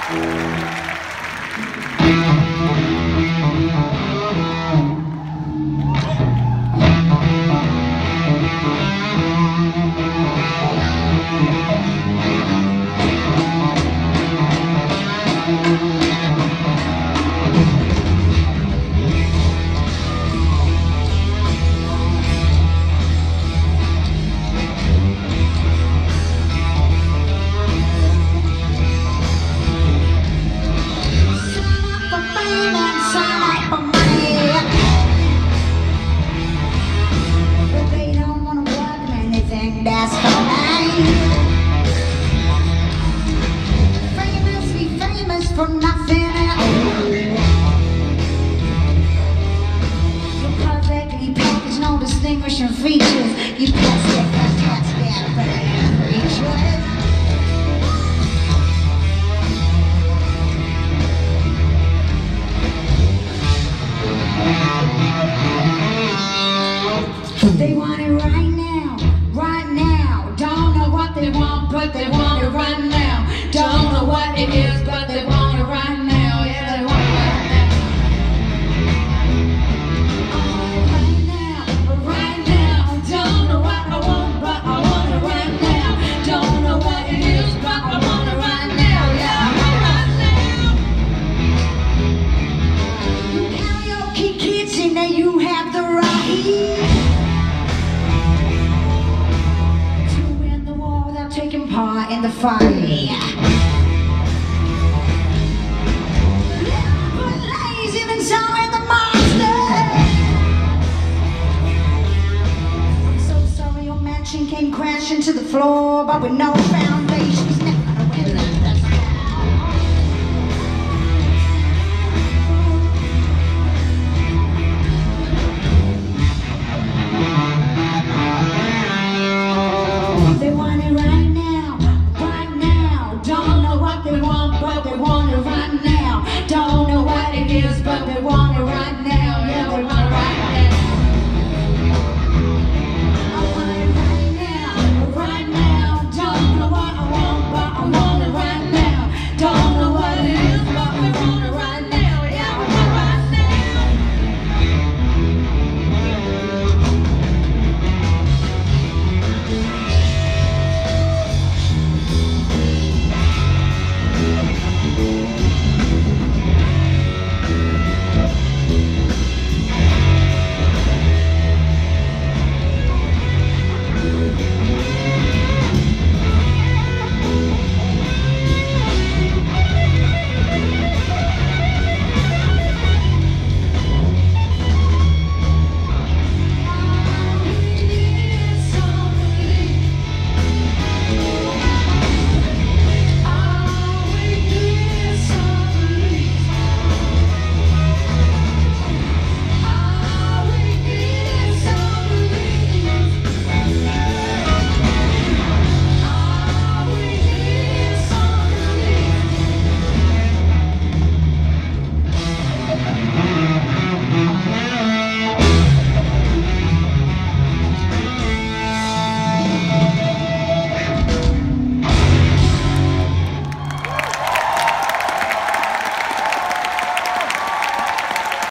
That's fine. Famous, be famous for nothing else. You're perfectly packaged, no distinguishing features. You plastic, creatures. They want it right now, right now. Don't know what they want, but they want it right now. Don't know what it is, but they want it right now. Yeah, they want it right now. Oh, right now, right now. Don't know what I want, but I want it right now. Don't know what it is, but I want it right now. Yeah, I want it right now. Karaoke kids, and now you have the right. Taking part in the fight. But lazy than some in the monster. I'm so sorry your mansion came crashing to the floor, but with no foundation.